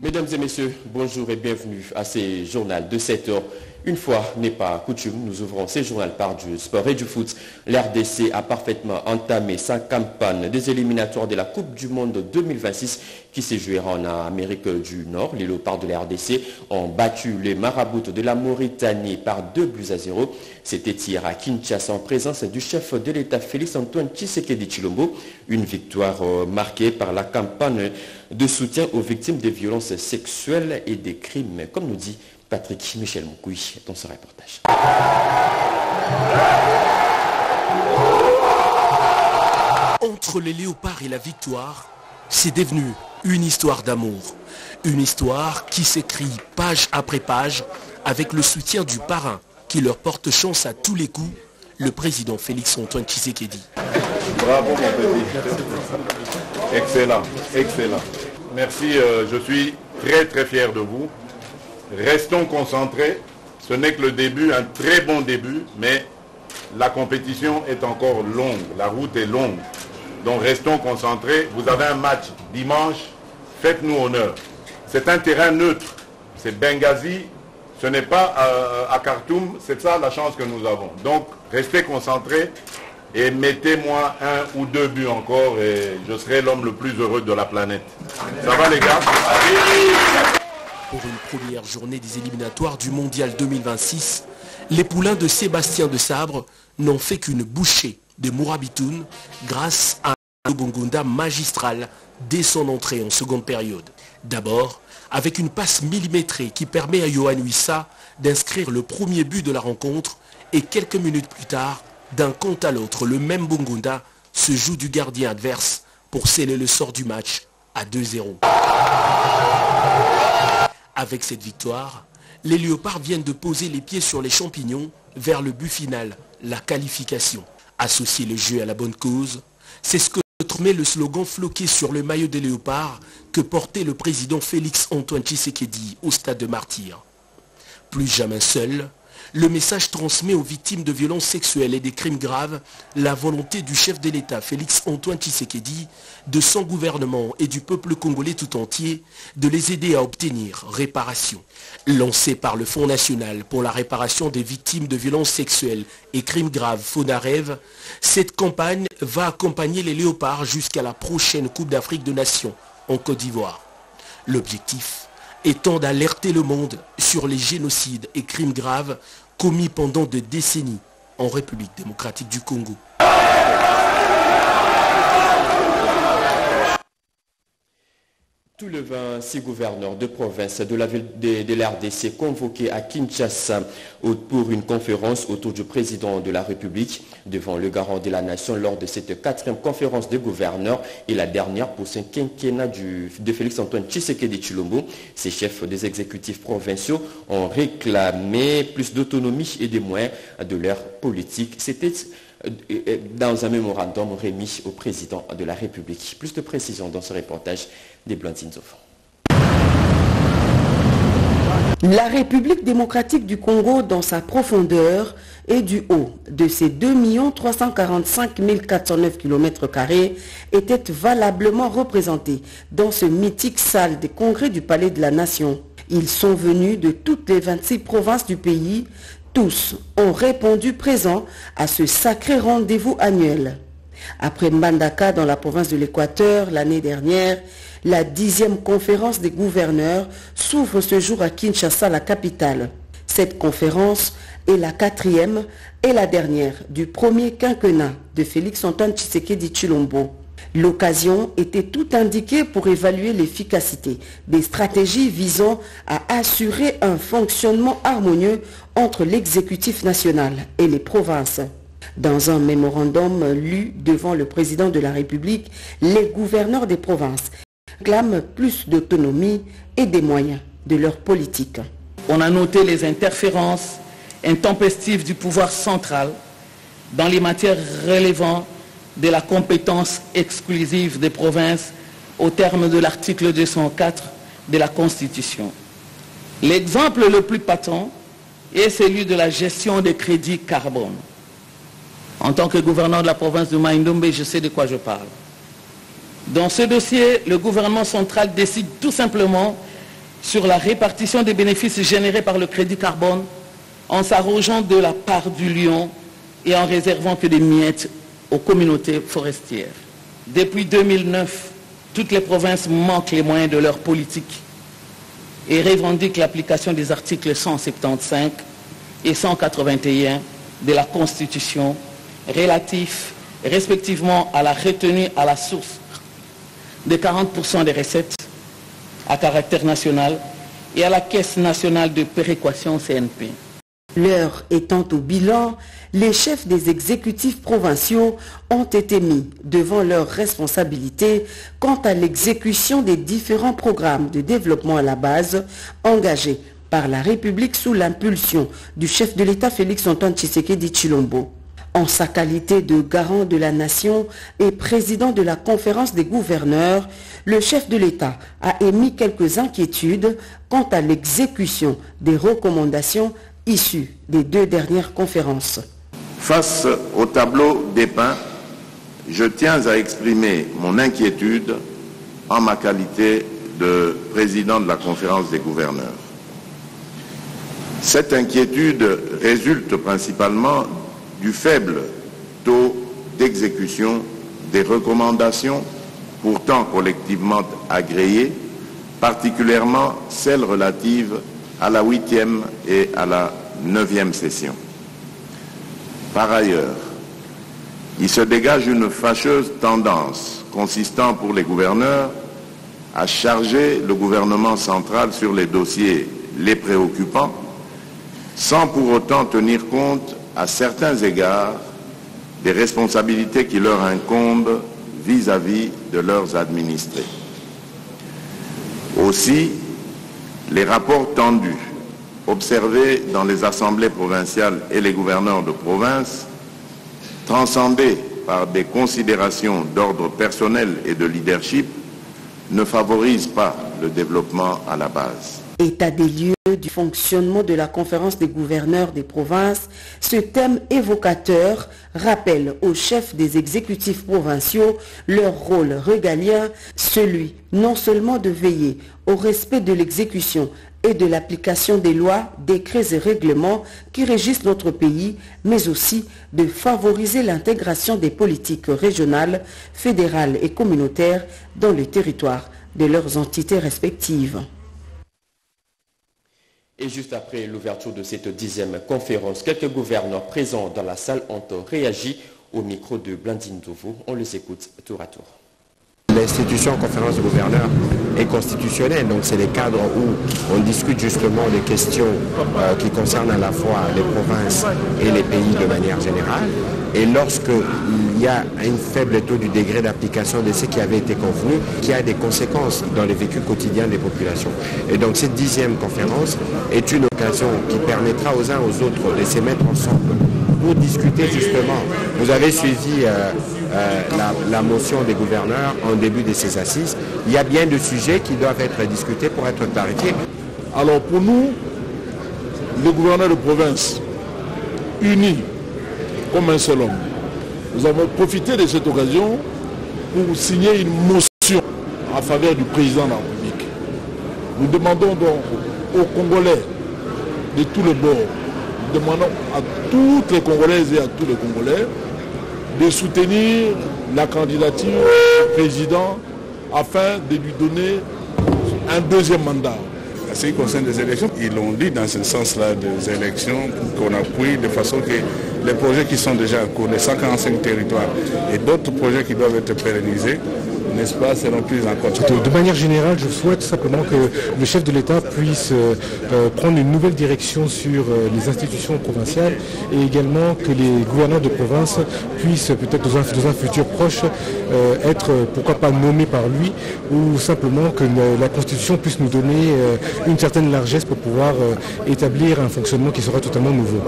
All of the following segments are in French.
Mesdames et messieurs, bonjour et bienvenue à ces journaux de 7 heures. Une fois n'est pas coutume, nous ouvrons ces journaux par du sport et du foot. L'RDC a parfaitement entamé sa campagne des éliminatoires de la Coupe du Monde 2026 qui s'est jouée en Amérique du Nord. Les léopards de la RDC ont battu les marabouts de la Mauritanie par 2-0. C'était hier à Kinshasa en présence du chef de l'État Félix Antoine Tshisekedi Tshilombo. Une victoire marquée par la campagne de soutien aux victimes des violences sexuelles et des crimes, comme nous dit Patrick Michel Moukouy dans ce reportage. Entre les léopards et la victoire, c'est devenu une histoire d'amour. Une histoire qui s'écrit page après page avec le soutien du parrain qui leur porte chance à tous les coups, le président Félix Antoine Tshisekedi. Bravo mon petit. Excellent, excellent. Merci, je suis très fier de vous. Restons concentrés. Ce n'est que le début, un très bon début, mais la compétition est encore longue. La route est longue. Donc restons concentrés. Vous avez un match dimanche. Faites-nous honneur. C'est un terrain neutre. C'est Benghazi. Ce n'est pas à Khartoum. C'est ça la chance que nous avons. Donc restez concentrés et mettez-moi 1 ou 2 buts encore et je serai l'homme le plus heureux de la planète. Ça va les gars? Pour une première journée des éliminatoires du Mondial 2026, les poulains de Sébastien de Sabre n'ont fait qu'une bouchée de Mourabitoun grâce à un Bongunda magistral dès son entrée en seconde période. D'abord, avec une passe millimétrée qui permet à Yohan Wissa d'inscrire le premier but de la rencontre et quelques minutes plus tard, d'un compte à l'autre, le même Bongunda se joue du gardien adverse pour sceller le sort du match à 2-0. Avec cette victoire, les léopards viennent de poser les pieds sur les champignons vers le but final, la qualification. Associer le jeu à la bonne cause, c'est ce que met le slogan floqué sur le maillot des léopards que portait le président Félix Antoine Tshisekedi au stade de Martyrs. Plus jamais seul, le message transmet aux victimes de violences sexuelles et des crimes graves la volonté du chef de l'État Félix Antoine Tshisekedi, de son gouvernement et du peuple congolais tout entier de les aider à obtenir réparation. Lancé par le Fonds national pour la réparation des victimes de violences sexuelles et crimes graves FONAREV, cette campagne va accompagner les léopards jusqu'à la prochaine Coupe d'Afrique de Nations en Côte d'Ivoire. L'objectif étant d'alerter le monde sur les génocides et crimes graves commis pendant des décennies en République démocratique du Congo. Tous les 26 gouverneurs de province de la ville de l'RDC convoqués à Kinshasa pour une conférence autour du président de la République devant le garant de la nation lors de cette 4e conférence des gouverneurs et la dernière pour ce quinquennat de Félix Antoine Tshisekedi Tshilombo. Ces chefs des exécutifs provinciaux ont réclamé plus d'autonomie et des moyens de leur politique. C'était dans un mémorandum remis au président de la République. Plus de précisions dans ce reportage des Blandines Zoffan. La République démocratique du Congo, dans sa profondeur et du haut de ses 2 345 409 km², était valablement représentée dans ce mythique salle des congrès du Palais de la Nation. Ils sont venus de toutes les 26 provinces du pays. Tous ont répondu présents à ce sacré rendez-vous annuel. Après Mbandaka dans la province de l'Équateur l'année dernière, la 10e conférence des gouverneurs s'ouvre ce jour à Kinshasa, la capitale. Cette conférence est la 4e et la dernière du premier quinquennat de Félix Antoine Tshisekedi Tshilombo. L'occasion était tout indiquée pour évaluer l'efficacité des stratégies visant à assurer un fonctionnement harmonieux entre l'exécutif national et les provinces. Dans un mémorandum lu devant le président de la République, les gouverneurs des provinces réclament plus d'autonomie et des moyens de leur politique. On a noté les interférences intempestives du pouvoir central dans les matières relevant de la compétence exclusive des provinces au terme de l'article 204 de la Constitution. L'exemple le plus patent est celui de la gestion des crédits carbone. En tant que gouverneur de la province de Mai-Ndombe, je sais de quoi je parle. Dans ce dossier, le gouvernement central décide tout simplement sur la répartition des bénéfices générés par le crédit carbone en s'arrogeant de la part du lion et en réservant que des miettes aux communautés forestières. Depuis 2009, toutes les provinces manquent les moyens de leur politique et revendiquent l'application des articles 175 et 181 de la Constitution relatifs respectivement à la retenue à la source de 40% des recettes à caractère national et à la Caisse nationale de péréquation CNP. L'heure étant au bilan, les chefs des exécutifs provinciaux ont été mis devant leurs responsabilités quant à l'exécution des différents programmes de développement à la base engagés par la République sous l'impulsion du chef de l'État Félix-Antoine Tshisekedi Tshilombo. En sa qualité de garant de la nation et président de la conférence des gouverneurs, le chef de l'État a émis quelques inquiétudes quant à l'exécution des recommandations issues des 2 dernières conférences. Face au tableau dépeint, je tiens à exprimer mon inquiétude en ma qualité de président de la conférence des gouverneurs. Cette inquiétude résulte principalement du faible taux d'exécution des recommandations pourtant collectivement agréées, particulièrement celles relatives à la 8e et à la 9e session. Par ailleurs, il se dégage une fâcheuse tendance consistant pour les gouverneurs à charger le gouvernement central sur les dossiers les préoccupants, sans pour autant tenir compte à certains égards des responsabilités qui leur incombent vis-à-vis de leurs administrés. Aussi, les rapports tendus observés dans les assemblées provinciales et les gouverneurs de province, transcendés par des considérations d'ordre personnel et de leadership, ne favorisent pas le développement à la base. État des lieux du fonctionnement de la conférence des gouverneurs des provinces, ce thème évocateur rappelle aux chefs des exécutifs provinciaux leur rôle régalien, celui non seulement de veiller au respect de l'exécution et de l'application des lois, décrets et règlements qui régissent notre pays, mais aussi de favoriser l'intégration des politiques régionales, fédérales et communautaires dans le territoire de leurs entités respectives. Et juste après l'ouverture de cette 10e conférence, quelques gouverneurs présents dans la salle ont réagi au micro de Blandine Dovo. On les écoute tour à tour. L'institution conférence de gouverneurs est constitutionnelle, donc c'est les cadres où on discute justement des questions qui concernent à la fois les provinces et les pays de manière générale. Et lorsqu'il y a un faible taux du degré d'application de ce qui avait été convenu, qui a des conséquences dans le vécu quotidien des populations. Et donc cette 10e conférence est une occasion qui permettra aux uns aux autres de se mettre ensemble pour discuter justement. Vous avez suivi la motion des gouverneurs en début de ces assises. Il y a bien de sujets qui doivent être discutés pour être clarifiés. Alors pour nous, les gouverneurs de province, unis comme un seul homme, nous avons profité de cette occasion pour signer une motion en faveur du président de la République. Nous demandons donc aux Congolais de tous les bords, nous demandons à toutes les Congolaises et à tous les Congolais de soutenir la candidature du président afin de lui donner un 2e mandat. En ce qui concerne les élections, ils l'ont dit dans ce sens-là des élections qu'on appuie de façon que les projets qui sont déjà en cours, les 145 territoires et d'autres projets qui doivent être pérennisés, n'est-ce pas, seront pris en compte. De manière générale, je souhaite simplement que le chef de l'État puisse prendre une nouvelle direction sur les institutions provinciales et également que les gouverneurs de province puissent peut-être dans un futur proche être, pourquoi pas, nommés par lui ou simplement que la Constitution puisse nous donner une certaine largesse pour pouvoir établir un fonctionnement qui sera totalement nouveau.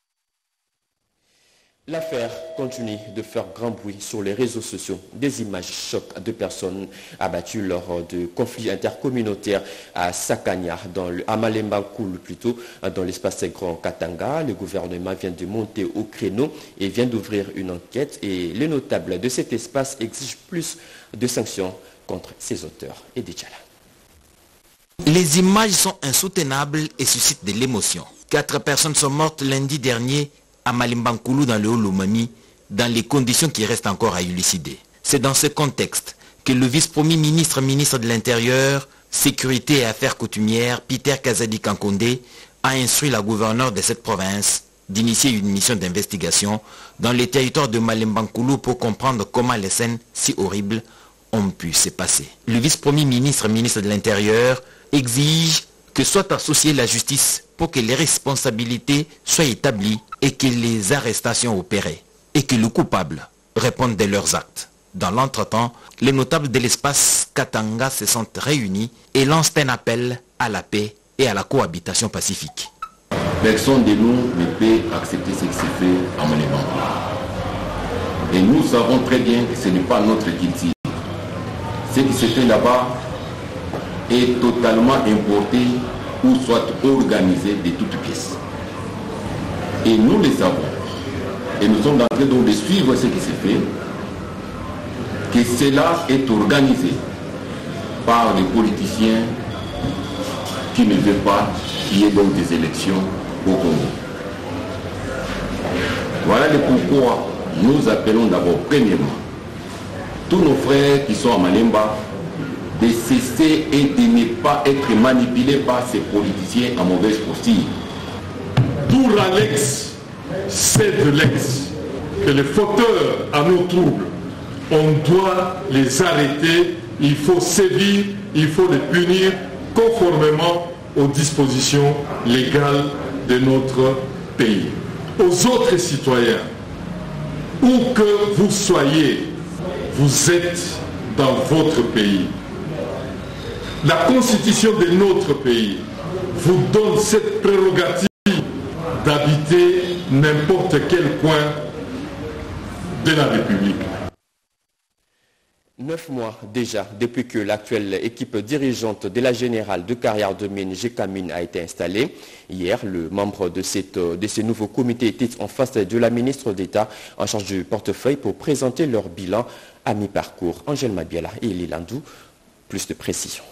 L'affaire continue de faire grand bruit sur les réseaux sociaux. Des images choquent de personnes abattues lors de conflits intercommunautaires à Sakanya, à Malemba Koul plutôt, dans l'espace Grand Katanga. Le gouvernement vient de monter au créneau et vient d'ouvrir une enquête. Et les notables de cet espace exigent plus de sanctions contre ces auteurs. Et Dichala. Les images sont insoutenables et suscitent de l'émotion. 4 personnes sont mortes lundi dernier à Malimbankoulou dans le Haut-Lomami, dans les conditions qui restent encore à élucider. C'est dans ce contexte que le vice-premier ministre de l'Intérieur, Sécurité et Affaires coutumières, Peter Kazadi Kankonde, a instruit la gouverneure de cette province d'initier une mission d'investigation dans les territoires de Malimbankoulou pour comprendre comment les scènes si horribles ont pu se passer. Le vice-premier ministre de l'Intérieur, exige que soit associée la justice pour que les responsabilités soient établies et que les arrestations opérées et que les coupables répondent de leurs actes. Dans l'entretemps, les notables de l'espace Katanga se sont réunis et lancent un appel à la paix et à la cohabitation pacifique. Personne de nous ne peut accepter ce qui se fait à Malimbankoulou. Et nous savons très bien que ce n'est pas notre culture. Ce qui se fait là-bas est totalement importé ou soit organisé de toutes pièces. Et nous le savons. Et nous sommes en train de suivre ce qui se fait, que cela est organisé par les politiciens qui ne veulent pas qu'il y ait donc des élections au Congo. Voilà le pourquoi nous appelons d'abord, premièrement, tous nos frères qui sont à Malemba, de cesser et de ne pas être manipulés par ces politiciens en mauvaise posture. Pour Alex, c'est de l'ex, que les fauteurs à nos troubles, on doit les arrêter, il faut sévir, il faut les punir conformément aux dispositions légales de notre pays. Aux autres citoyens, où que vous soyez, vous êtes dans votre pays. La constitution de notre pays vous donne cette prérogative d'habiter n'importe quel coin de la République. 9 mois déjà depuis que l'actuelle équipe dirigeante de la Générale de carrière de mine Gécamine a été installée. Hier, le membre de ce nouveau comité était en face de la ministre d'État en charge du portefeuille pour présenter leur bilan à mi-parcours. Angèle Mabiala et Elie Landou, plus de précision.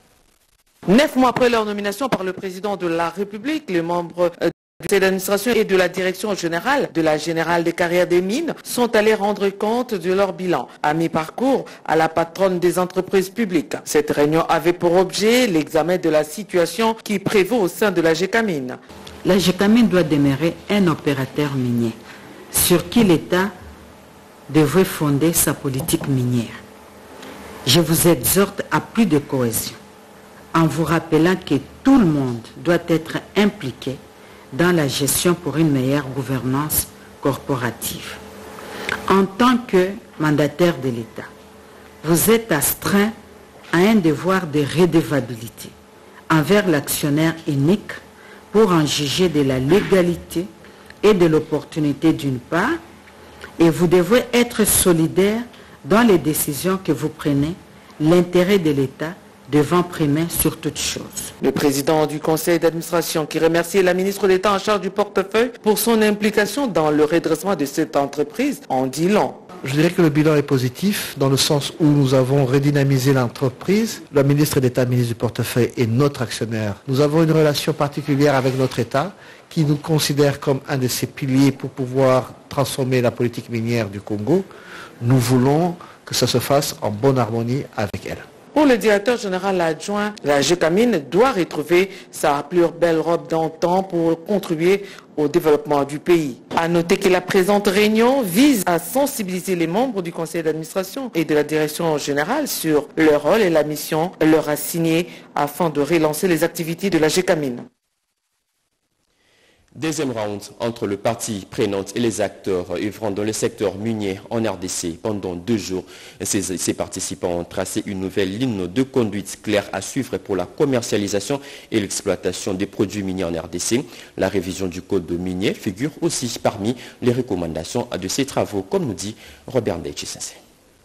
9 mois après leur nomination par le président de la République, les membres du conseil d'administration et de la direction générale de la Générale des carrières des mines sont allés rendre compte de leur bilan à mi-parcours à la patronne des entreprises publiques. Cette réunion avait pour objet l'examen de la situation qui prévaut au sein de la Gécamine. La Gécamine doit demeurer un opérateur minier sur qui l'État devrait fonder sa politique minière. Je vous exhorte à plus de cohésion en vous rappelant que tout le monde doit être impliqué dans la gestion pour une meilleure gouvernance corporative. En tant que mandataire de l'État, vous êtes astreint à un devoir de redevabilité envers l'actionnaire unique pour en juger de la légalité et de l'opportunité d'une part, et vous devez être solidaire dans les décisions que vous prenez, l'intérêt de l'État devant primer sur toute chose. Le président du conseil d'administration qui remercie la ministre d'État en charge du portefeuille pour son implication dans le redressement de cette entreprise en dit long. Je dirais que le bilan est positif dans le sens où nous avons redynamisé l'entreprise. La ministre d'État, ministre du portefeuille, est notre actionnaire. Nous avons une relation particulière avec notre État qui nous considère comme un de ses piliers pour pouvoir transformer la politique minière du Congo. Nous voulons que ça se fasse en bonne harmonie avec elle. Pour le directeur général adjoint, la Gécamine doit retrouver sa plus belle robe d'antan pour contribuer au développement du pays. À noter que la présente réunion vise à sensibiliser les membres du conseil d'administration et de la direction générale sur leur rôle et la mission leur assignée afin de relancer les activités de la Gécamine. Deuxième round entre le parti prenante et les acteurs œuvrant dans le secteur minier en RDC. Pendant 2 jours, ces participants ont tracé une nouvelle ligne de conduite claire à suivre pour la commercialisation et l'exploitation des produits miniers en RDC. La révision du code minier figure aussi parmi les recommandations de ces travaux, comme nous dit Robert Ndeichi-Sensei.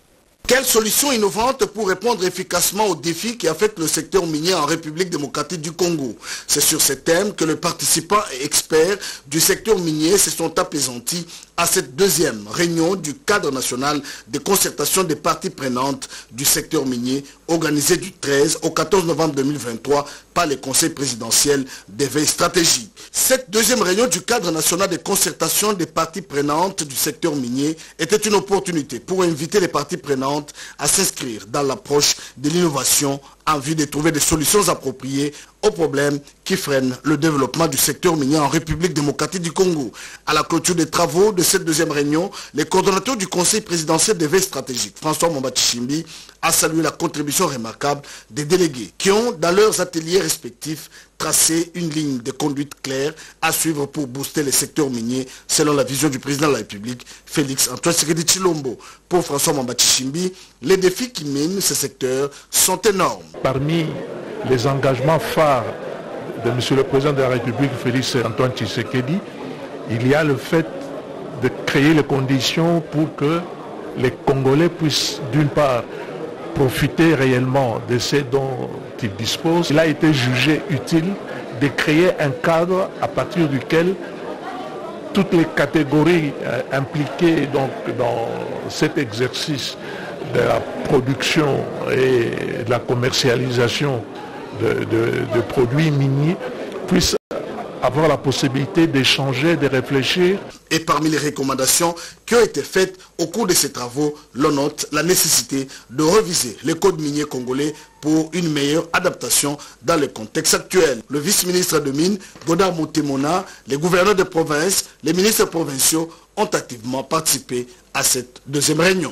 Quelles solutions innovantes pour répondre efficacement aux défis qui affectent le secteur minier en République démocratique du Congo? C'est sur ces thèmes que les participants et experts du secteur minier se sont apaisantis à cette deuxième réunion du cadre national de concertation des parties prenantes du secteur minier organisée du 13 au 14 novembre 2023 par le Conseil présidentiel d'éveil stratégique. Cette deuxième réunion du cadre national de concertation des parties prenantes du secteur minier était une opportunité pour inviter les parties prenantes à s'inscrire dans l'approche de l'innovation en vue de trouver des solutions appropriées aux problèmes qui freinent le développement du secteur minier en République démocratique du Congo. À la clôture des travaux de cette deuxième réunion, les coordonnateurs du Conseil présidentiel d'éveil stratégique, François Momba-Tshimbi, a salué la contribution remarquable des délégués qui ont, dans leurs ateliers respectifs, tracé une ligne de conduite claire à suivre pour booster les secteurs miniers selon la vision du président de la République, Félix Antoine Tshisekedi Tshilombo. Pour François Momba-Tshimbi, les défis qui minent ce secteur sont énormes. Parmi les engagements phares de M. le Président de la République, Félix Antoine Tshisekedi, il y a le fait de créer les conditions pour que les Congolais puissent d'une part profiter réellement de ce dont ils disposent. Il a été jugé utile de créer un cadre à partir duquel toutes les catégories impliquées donc, dans cet exercice de la production et de la commercialisation de produits miniers puissent avoir la possibilité d'échanger, de réfléchir. Et parmi les recommandations qui ont été faites au cours de ces travaux, l'on note la nécessité de reviser les codes miniers congolais pour une meilleure adaptation dans le contexte actuel. Le vice-ministre de Mines, Godard Moutemona, les gouverneurs de province, les ministres provinciaux ont activement participé à cette deuxième réunion.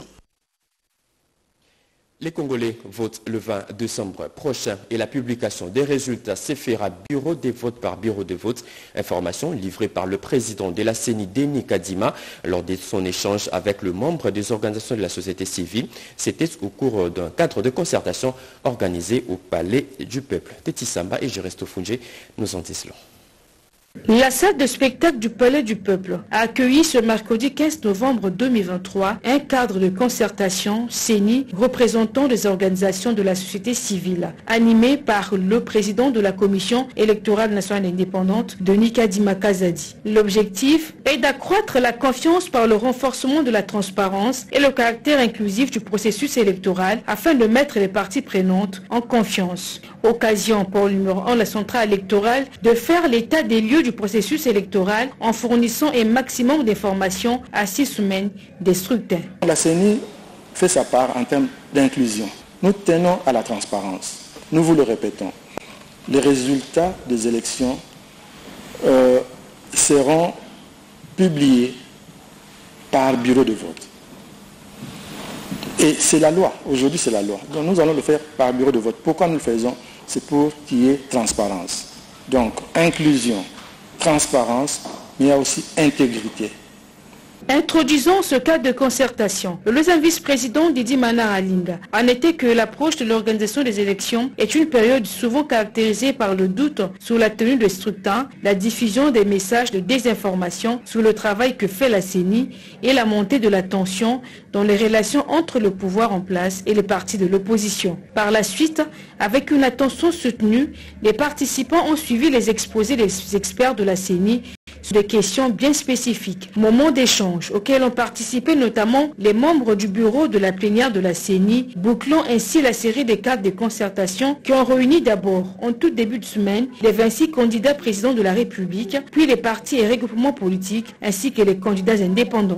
Les Congolais votent le 20 décembre prochain et la publication des résultats se fera bureau de vote par bureau de vote. Information livrée par le président de la CENI, Denis Kadima, lors de son échange avec le membre des organisations de la société civile. C'était au cours d'un cadre de concertation organisé au Palais du Peuple. Teti Samba et Geresto Funge nous en disent long. La salle de spectacle du Palais du Peuple a accueilli ce mercredi 15 novembre 2023 un cadre de concertation CENI représentant des organisations de la société civile, animé par le président de la Commission électorale nationale indépendante, Denis Kadima Kazadi. L'objectif est d'accroître la confiance par le renforcement de la transparence et le caractère inclusif du processus électoral afin de mettre les parties prenantes en confiance. Occasion pour la centrale électorale de faire l'état des lieux du processus électoral en fournissant un maximum d'informations à 6 semaines des scrutins. La CENI fait sa part en termes d'inclusion. Nous tenons à la transparence. Nous vous le répétons. Les résultats des élections seront publiés par bureau de vote. Et c'est la loi. Aujourd'hui, c'est la loi. Donc nous allons le faire par bureau de vote. Pourquoi nous le faisons? C'est pour qu'il y ait transparence. Donc, inclusion, transparence, mais il y a aussi intégrité. Introduisons ce cadre de concertation. Le deuxième vice-président Didi Manar Alinga en était que l'approche de l'organisation des élections est une période souvent caractérisée par le doute sur la tenue des scrutins, la diffusion des messages de désinformation sur le travail que fait la CENI et la montée de la tension dans les relations entre le pouvoir en place et les partis de l'opposition. Par la suite, avec une attention soutenue, les participants ont suivi les exposés des experts de la CENI sur des questions bien spécifiques. Moment d'échange auxquels ont participé notamment les membres du bureau de la plénière de la CENI, bouclant ainsi la série des cadres de concertation qui ont réuni d'abord, en tout début de semaine, les 26 candidats présidents de la République, puis les partis et regroupements politiques, ainsi que les candidats indépendants.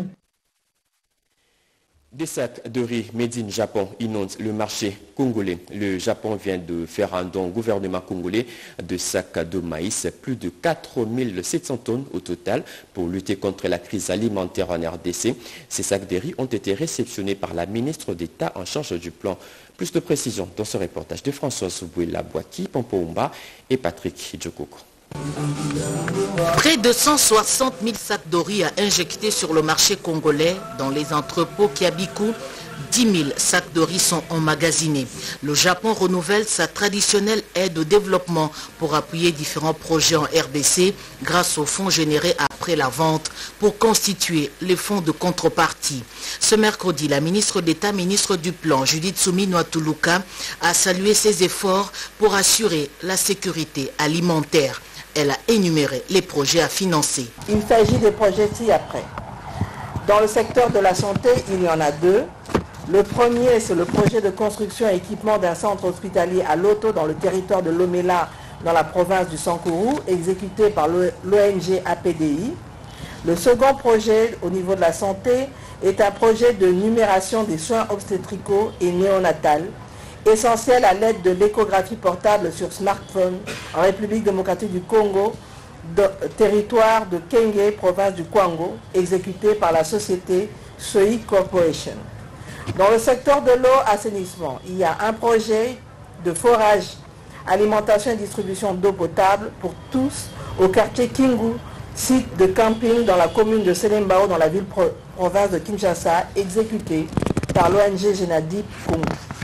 Des sacs de riz made in Japon inondent le marché congolais. Le Japon vient de faire un don au gouvernement congolais de sacs de maïs, plus de 4700 tonnes au total, pour lutter contre la crise alimentaire en RDC. Ces sacs de riz ont été réceptionnés par la ministre d'État en charge du plan. Plus de précisions dans ce reportage de Françoise Bouela-Boaki, Pompoumba et Patrick Djokoko. Près de 160 000 sacs de riz à injecter sur le marché congolais dans les entrepôts Kiabikou 10 000 sacs de riz sont emmagasinés. Le Japon renouvelle sa traditionnelle aide au développement pour appuyer différents projets en RDC grâce aux fonds générés après la vente pour constituer les fonds de contrepartie. Ce mercredi, la ministre d'État, ministre du Plan, Judith Suminwa-Tuluka, a salué ses efforts pour assurer la sécurité alimentaire. Elle a énuméré les projets à financer. Il s'agit des projets ci-après. Dans le secteur de la santé, il y en a deux. Le premier, c'est le projet de construction et équipement d'un centre hospitalier à Loto dans le territoire de Lomela, dans la province du Sankourou, exécuté par l'ONG APDI. Le second projet au niveau de la santé est un projet de numération des soins obstétricaux et néonatals, essentiel à l'aide de l'échographie portable sur smartphone en République démocratique du Congo, territoire de Kenge, province du Kwango, exécuté par la société Soi Corporation. Dans le secteur de l'eau, assainissement, il y a un projet de forage, alimentation et distribution d'eau potable pour tous au quartier Kingu, site de camping dans la commune de Selembao, dans la ville-province de Kinshasa, exécuté par l'ONG Genadip Congo.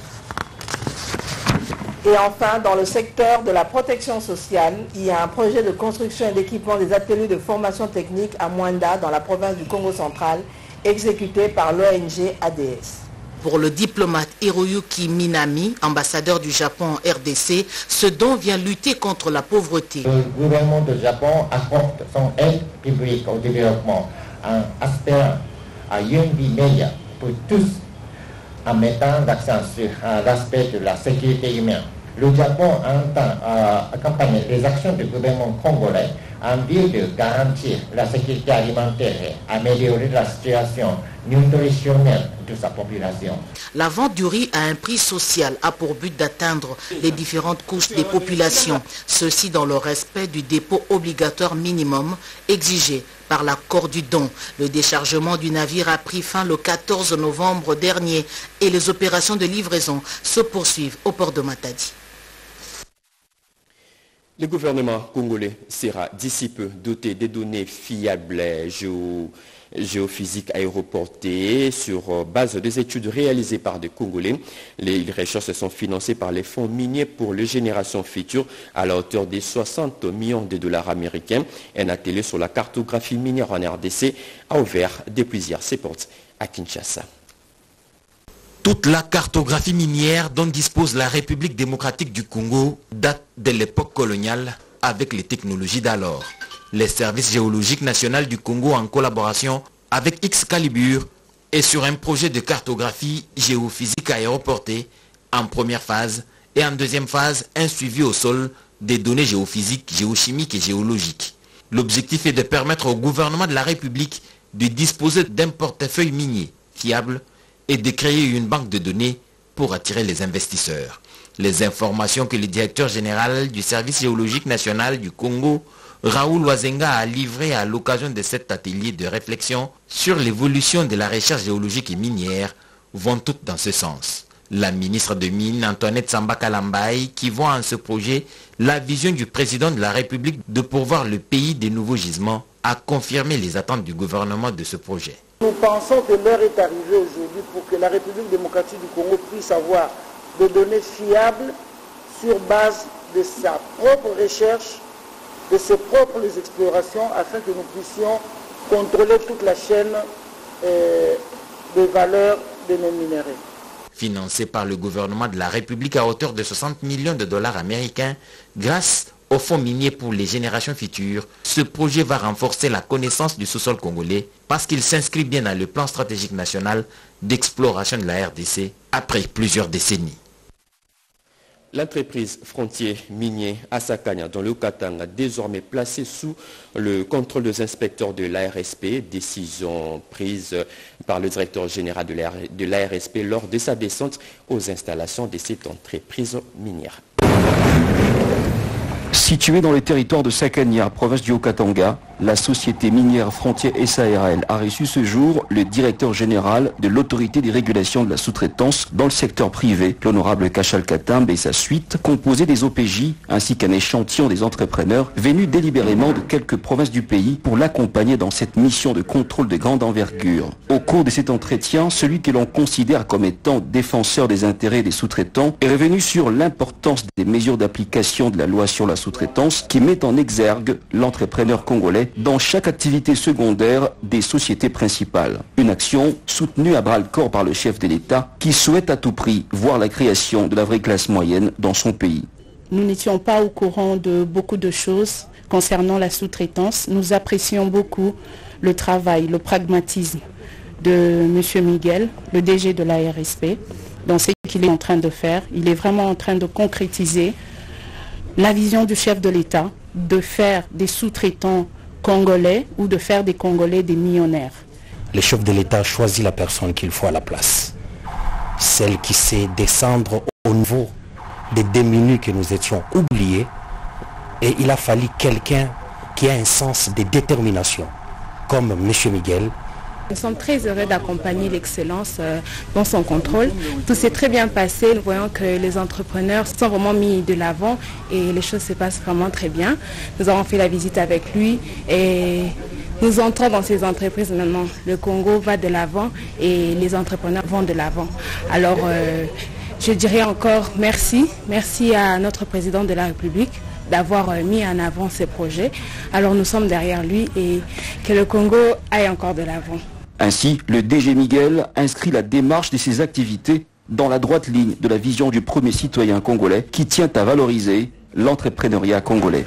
Et enfin, dans le secteur de la protection sociale, il y a un projet de construction et d'équipement des ateliers de formation technique à Mwanda, dans la province du Congo central, exécuté par l'ONG ADS. Pour le diplomate Hiroyuki Minami, ambassadeur du Japon en RDC, ce don vient lutter contre la pauvreté. Le gouvernement du Japon apporte son aide publique au développement en aspirant à une vie meilleure pour tous, en mettant l'accent sur l'aspect de la sécurité humaine. Le Japon entend accompagner les actions du gouvernement congolais en vue de garantir la sécurité alimentaire et améliorer la situation nutritionnelle de sa population. La vente du riz à un prix social a pour but d'atteindre les différentes couches des populations, ceci dans le respect du dépôt obligatoire minimum exigé par l'accord du don. Le déchargement du navire a pris fin le 14 novembre dernier et les opérations de livraison se poursuivent au port de Matadi. Le gouvernement congolais sera d'ici peu doté des données fiables géophysiques aéroportées sur base des études réalisées par des Congolais. Les recherches sont financées par les fonds miniers pour les générations futures à la hauteur des 60 millions de dollars américains. Un atelier sur la cartographie minière en RDC a ouvert depuis hier ses portes à Kinshasa. Toute la cartographie minière dont dispose la République démocratique du Congo date de l'époque coloniale avec les technologies d'alors. Les services géologiques nationaux du Congo en collaboration avec Excalibur est sur un projet de cartographie géophysique aéroportée en première phase et en deuxième phase un suivi au sol des données géophysiques, géochimiques et géologiques. L'objectif est de permettre au gouvernement de la République de disposer d'un portefeuille minier fiable et de créer une banque de données pour attirer les investisseurs. Les informations que le directeur général du service géologique national du Congo, Raoul Wazenga, a livrées à l'occasion de cet atelier de réflexion sur l'évolution de la recherche géologique et minière vont toutes dans ce sens. La ministre de Mines, Antoinette Samba Kalambaye, qui voit en ce projet la vision du président de la République de pourvoir le pays des nouveaux gisements, a confirmé les attentes du gouvernement de ce projet. Nous pensons que l'heure est arrivée aujourd'hui pour que la République démocratique du Congo puisse avoir des données fiables sur base de sa propre recherche, de ses propres explorations, afin que nous puissions contrôler toute la chaîne de valeur de nos minéraux. Financé par le gouvernement de la République à hauteur de 60 millions de dollars américains, grâce au fonds minier pour les générations futures, ce projet va renforcer la connaissance du sous-sol congolais parce qu'il s'inscrit bien dans le plan stratégique national d'exploration de la RDC après plusieurs décennies. L'entreprise Frontier Minier à Sakanya, dans le Katanga, désormais placée sous le contrôle des inspecteurs de l'ARSP, décision prise par le directeur général de l'ARSP lors de sa descente aux installations de cette entreprise minière. Située dans les territoires de Sakanya, province du Haut-Katanga, La société minière Frontière SARL a reçu ce jour le directeur général de l'autorité des régulations de la sous-traitance dans le secteur privé, l'honorable Kachal Katambe et sa suite, composée des OPJ ainsi qu'un échantillon des entrepreneurs venus délibérément de quelques provinces du pays pour l'accompagner dans cette mission de contrôle de grande envergure. Au cours de cet entretien, celui que l'on considère comme étant défenseur des intérêts des sous-traitants est revenu sur l'importance des mesures d'application de la loi sur la sous-traitance qui met en exergue l'entrepreneur congolais dans chaque activité secondaire des sociétés principales. Une action soutenue à bras-le-corps par le chef de l'État qui souhaite à tout prix voir la création de la vraie classe moyenne dans son pays. Nous n'étions pas au courant de beaucoup de choses concernant la sous-traitance. Nous apprécions beaucoup le travail, le pragmatisme de M. Miguel, le DG de la RSP, dans ce qu'il est en train de faire. Il est vraiment en train de concrétiser la vision du chef de l'État de faire des sous-traitants congolais ou de faire des Congolais des millionnaires. Le chef de l'État choisit la personne qu'il faut à la place. Celle qui sait descendre au niveau des démunis que nous étions oubliés. Et il a fallu quelqu'un qui a un sens de détermination, comme M. Miguel. Nous sommes très heureux d'accompagner l'excellence dans son contrôle. Tout s'est très bien passé. Nous voyons que les entrepreneurs sont vraiment mis de l'avant et les choses se passent vraiment très bien. Nous avons fait la visite avec lui et nous entrons dans ces entreprises maintenant. Le Congo va de l'avant et les entrepreneurs vont de l'avant. Alors, je dirais encore merci. Merci à notre président de la République d'avoir mis en avant ces projets. Alors nous sommes derrière lui et que le Congo aille encore de l'avant. Ainsi, le DG Miguel inscrit la démarche de ses activités dans la droite ligne de la vision du premier citoyen congolais qui tient à valoriser l'entrepreneuriat congolais.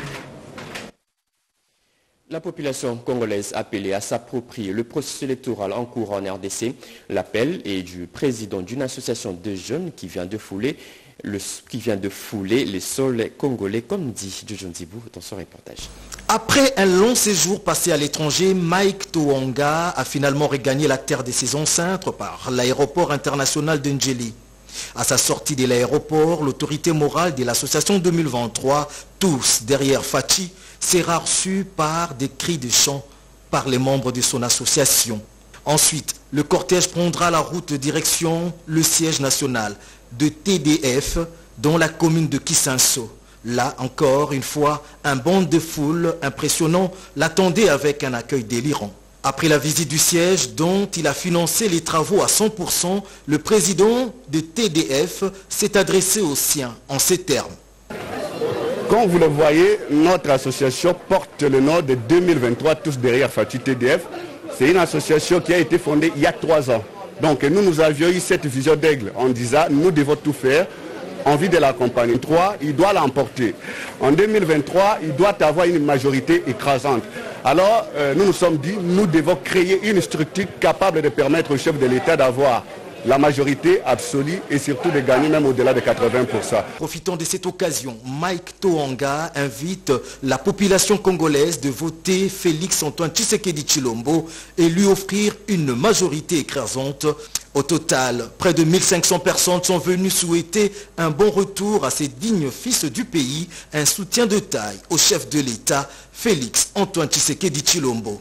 La population congolaise appelée à s'approprier le processus électoral en cours en RDC. L'appel est du président d'une association de jeunes qui vient de fouler les sols congolais, comme dit Jojo Ndibou dans son reportage. Après un long séjour passé à l'étranger, Mike Tohonga a finalement regagné la terre de ses ancêtres par l'aéroport international de Njeli. À sa sortie de l'aéroport, l'autorité morale de l'association 2023, tous derrière Fachi, sera reçue par des cris de chant par les membres de son association. Ensuite, le cortège prendra la route direction le siège national de TDF dans la commune de Kisanso. Là encore, une fois, un bond de foule impressionnant l'attendait avec un accueil délirant. Après la visite du siège dont il a financé les travaux à 100%, le président de TDF s'est adressé aux siens en ces termes. Comme vous le voyez, notre association porte le nom de 2023, tous derrière Fachi TDF. C'est une association qui a été fondée il y a 3 ans. Donc nous avions eu cette vision d'aigle en disant nous devons tout faire, envie de l'accompagner. 3, il doit l'emporter. En 2023, il doit avoir une majorité écrasante. Alors nous nous sommes dit, nous devons créer une structure capable de permettre au chef de l'État d'avoir la majorité absolue et surtout de gagner même au-delà de 80%. Profitant de cette occasion, Mike Tohonga invite la population congolaise de voter Félix Antoine Tshisekedi Tshilombo et lui offrir une majorité écrasante. Au total, près de 1500 personnes sont venues souhaiter un bon retour à ces dignes fils du pays, un soutien de taille au chef de l'État, Félix Antoine Tshisekedi Tshilombo.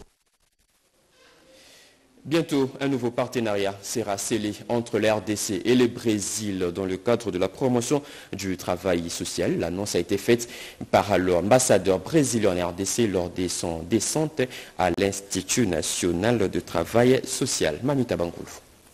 Bientôt, un nouveau partenariat sera scellé entre la RDC et le Brésil dans le cadre de la promotion du travail social. L'annonce a été faite par l'ambassadeur brésilien en RDC lors de son descente à l'Institut national de travail social. Mamita Bangoulou.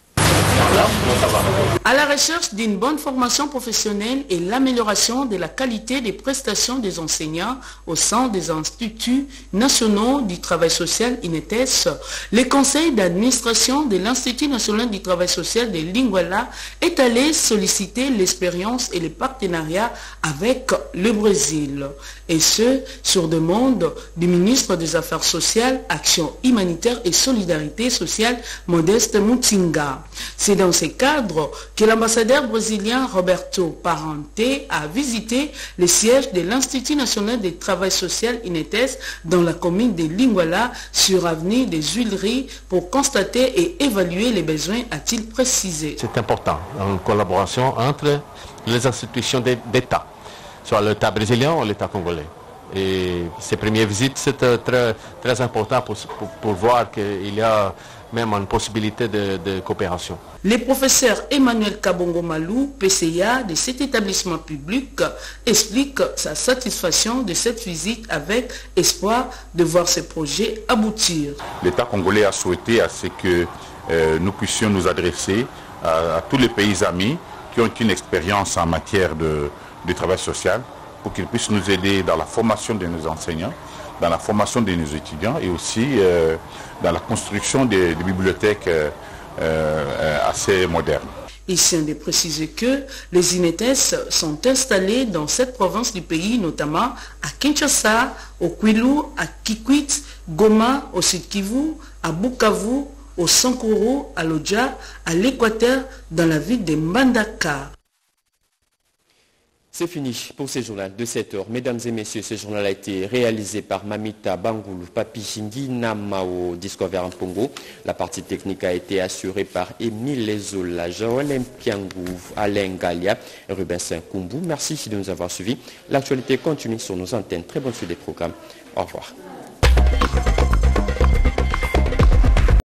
À la recherche d'une bonne formation professionnelle et l'amélioration de la qualité des prestations des enseignants au sein des instituts nationaux du travail social INETES, le conseil d'administration de l'Institut national du travail social de Linguala est allé solliciter l'expérience et les partenariats avec le Brésil. Et ce, sur demande du ministre des Affaires sociales, Action humanitaire et solidarité sociale, Modeste Mutinga. C'est dans ce cadre que l'ambassadeur brésilien Roberto Parente a visité le siège de l'Institut national du travail social INETES dans la commune de Linguala sur avenue des Huileries pour constater et évaluer les besoins, a-t-il précisé. C'est important, en collaboration entre les institutions d'État, soit l'État brésilien ou l'État congolais. Et ces premières visites, c'est très important pour voir qu'il y a même une possibilité de coopération. Le professeur Emmanuel Kabongo Malou, PCA de cet établissement public, explique sa satisfaction de cette visite avec espoir de voir ce projet aboutir. L'État congolais a souhaité à ce que nous puissions nous adresser à tous les pays amis qui ont une expérience en matière de travail social pour qu'ils puissent nous aider dans la formation de nos enseignants, dans la formation de nos étudiants et aussi dans la construction des bibliothèques assez modernes. Il tient de préciser que les INETES sont installés dans cette province du pays, notamment à Kinshasa, au Kwilu, à Kikwit, Goma, au Sud Kivu, à Bukavu, au Sankoro, à Lodja, à l'Équateur, dans la ville de Mbandaka. C'est fini pour ce journal de 7 heures. Mesdames et messieurs, ce journal a été réalisé par Mamita Bangoulou, Papi Shingi, Namao, Discover Mpongo. La partie technique a été assurée par Émile Lezola, Joël Mpiangou, Alain Galia, Ruben Saint-Koumbu. Merci de nous avoir suivis. L'actualité continue sur nos antennes. Très bonne suite des programmes. Au revoir.